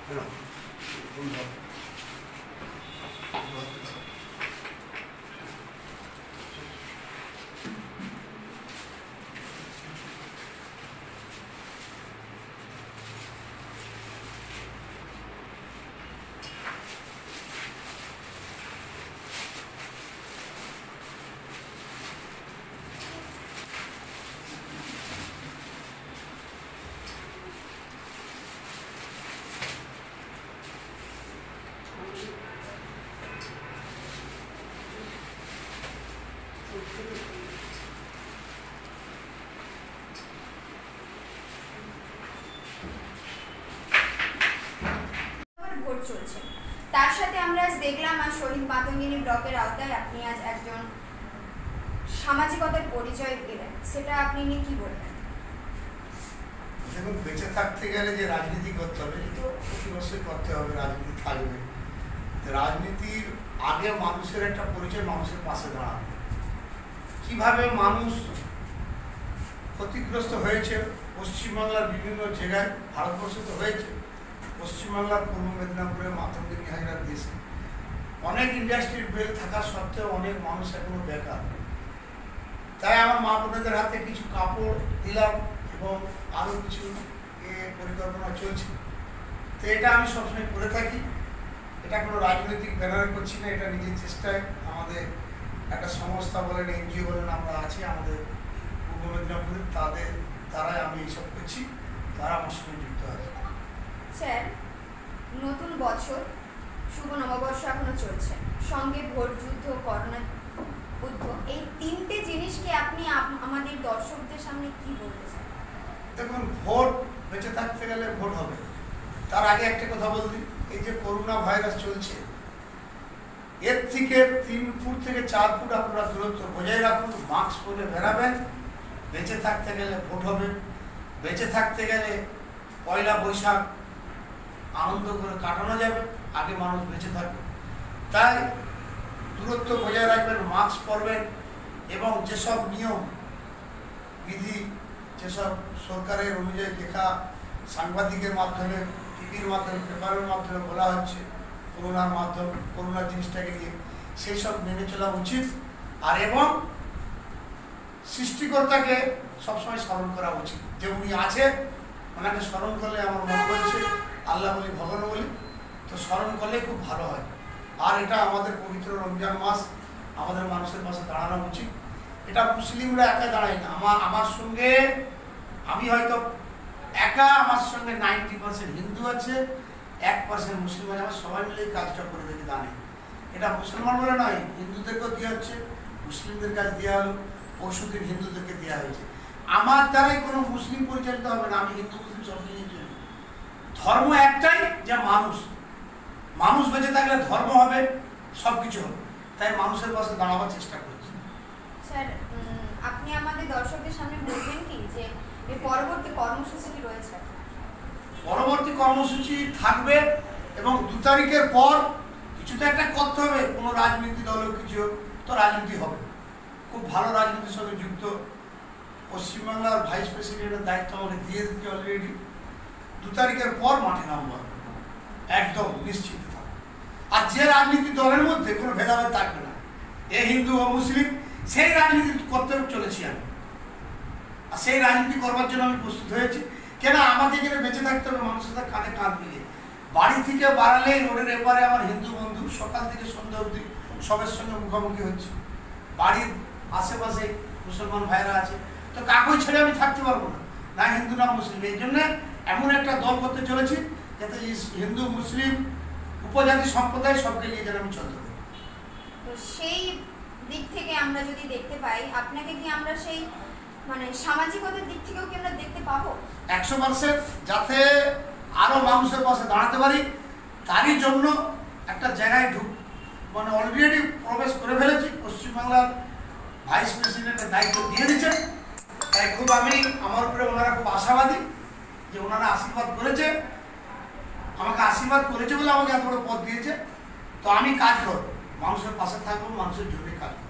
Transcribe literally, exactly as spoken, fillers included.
Vote চলছে, তার সাথে আমরা আজ দেখলাম আর শহীদ মাতঙ্গিনী ব্লকের আওতায় আপনি আজ একজন সামাজিকতার পরিচয় পেলেন, সেটা আপনি নিয়ে কি বলবেন? দেখুন, বেঁচে থাকতে গেলে যে রাজনীতি করতে হবে, তো প্রতি বছরই করতে হবে, রাজনীতি থাকবে। রাজনীতির আগে মানুষের একটা পরিচয়, মানুষের পাশে দাঁড়াবে। কিভাবে মানুষ ক্ষতিগ্রস্ত হয়েছে পশ্চিমবাংলার বিভিন্ন জায়গায়, ভারতবর্ষে তো হয়েছে, পশ্চিমবাংলার পূর্ব মেদিনীপুরে মাতঙ্গিনী হাজরার দেশে অনেক ইন্ডাস্ট্রির বেল থাকা সত্ত্বেও অনেক মানুষ এখনো বেকার। তাই আমার মা বোনদের হাতে কিছু কাপড় দিলাম এবং আরও কিছু পরিকল্পনা চলছে। তো এটা আমি সবসময় করে থাকি, এটা কোনো রাজনৈতিক ব্যানারে করছি না, এটা নিজের চেষ্টায় আমাদের একটা সংস্থা বলেন, এনজিও বলেন, আমরা আছি আমাদের পূর্ব মেদিনীপুরে, তাদের দ্বারাই আমি এইসব করছি, তারা আমার সঙ্গে যুক্ত আছে। স্যার, নতুন বছর, শুভ নববর্ষ এখনো চলছে, সঙ্গে ভোট যুদ্ধ, করোনা যুদ্ধ, এই তিনটে জিনিসকে আপনি আমাদের দর্শকদের সামনে কি বলতে চান? দেখুন, ভোট বেঁচে থাকতে গেলে ভোট হবে। তার আগে একটা কথা বলছি, এই যে করোনা ভাইরাস চলছে, এর থেকে তিন ফুট থেকে চার ফুট আপনারা দূরত্ব বজায় রাখুন, মাস্ক পরে বেরাবেন। বেঁচে থাকতে গেলে ভোট হবে। বেঁচে থাকতে গেলে পয়লা বৈশাখ আনন্দ করে কাটানো যাবে, আগে মানুষ বেঁচে থাকবে। তাই দূরত্ব বজায় রাখবেন, মাস্ক পরবেন এবং যেসব নিয়ম বিধি, যেসব সরকারের অনুযায়ী লেখা সাংবাদিকের মাধ্যমে, টিভির মাধ্যমে, পেপারের মাধ্যমে বলা হচ্ছে করোনার মাধ্যমে, করোনার জিনিসটাকে নিয়ে, সেই সব মেনে চলা উচিত। আর এবং সৃষ্টিকর্তাকে সবসময় স্মরণ করা উচিত, যে উনি আছে, ওনাকে স্মরণ করলে আমার মনে হচ্ছে, আল্লাহ বলি, ভগবান বলি, তো স্মরণ করলে খুব ভালো হয়। আর এটা আমাদের পবিত্র রমজান মাস, আমাদের মানুষের পাশে দাঁড়ানো উচিত। এটা মুসলিমরা একা দাঁড়ায় না, আমার আমার সঙ্গে, আমি হয়তো একা, আমার সঙ্গে নাইনটি পার্সেন্ট হিন্দু আছে, এক পার্সেন্ট মুসলিম আছে, আমার সবাই মিলে এই কাজটা করে দেখি দাঁড়ে। এটা মুসলমান বলে নয়, হিন্দুদেরকেও দেওয়া হচ্ছে, মুসলিমদের কাজ দেওয়া হলো, পরশুদিন হিন্দুদেরকে দেওয়া হয়েছে। আমার দ্বারাই কোনো মুসলিম পরিচালিত হবে না, আমি হিন্দু মুসলিম সব নিয়ে চলি। ধর্ম একটাই, যে মানুষ মানুষ বেঁচে থাকলে ধর্ম হবে, সব কিছু হবে। তাই মানুষের পাশে দাঁড়াবার চেষ্টা করছি। স্যার, আপনি আমাদের দর্শকদের সামনে বলবেন কি যে এর পরবর্তী কর্মসূচি কি রয়েছে? পরবর্তী কর্মসূচি থাকবে এবং দু তারিখের পর কিছু তো একটা করতে হবে। কোনো রাজনীতি দলের কিছু তো রাজনীতি হবে, খুব ভালো রাজনীতির সঙ্গে যুক্ত। পশ্চিমবাংলার ভাইস প্রেসিডেন্টের দায়িত্ব আমাকে দিয়ে দিচ্ছে অলরেডি। দু তারিখের পর মাঠে নামবো, একদম নিশ্চিত থাকবে। আর যে রাজনীতি দলের মধ্যে কোনো ভেদাভেদ থাকবে না, এ হিন্দু ও মুসলিম, সেই রাজনীতি করতে চলেছি আমি। আর সেই রাজনীতি করবার জন্য আমি প্রস্তুত হয়েছি। কেন, আমাকে এখানে বেঁচে থাকতে হবে মানুষের সাথে কাঁধে কাঁধ মিলিয়ে। বাড়ি থেকে বাড়ালে রোডের এপারে আমার হিন্দু বন্ধু সকাল থেকে সন্ধ্যা অবধি সবের সঙ্গে মুখোমুখি হচ্ছে। বাড়ির আশেপাশে মুসলমান ভাইরা আছে, তো কাকুই ছেড়ে আমি থাকতে পারবো না, না হিন্দু না মুসলিম। এই জন্যে এমন একটা দল করতে চলেছি যাতে হিন্দু মুসলিম উপজাতি সম্প্রদায় সবকে নিয়ে যেন আমি চলতে পারি। তো সেই দিক থেকে আমরা যদি দেখতে পাই, আপনাকে কি আমরা সেই মানে সামাজিকতার দিক থেকেও কি আমরা দেখতে পাবো? একশো পার্সেন্ট, যাতে আরো মানুষের পাশে দাঁড়াতে পারি, তারই জন্য একটা জায়গায় ঢুক মানে অলরেডি প্রবেশ করে ফেলেছি। পশ্চিমবাংলার ভাইস প্রেসিডেন্টের দায়িত্ব দিয়ে দিচ্ছেন, তাই খুব আমি আমার উপরে ওনারা খুব আশাবাদী যে ওনারা আশীর্বাদ করেছে, আমাকে আশীর্বাদ করেছে বলে আমাকে এত বড় পদ দিয়েছে। তো আমি কাজ করব, মানুষের পাশে থাকবো, মানুষের জন্যই কাজ করবো।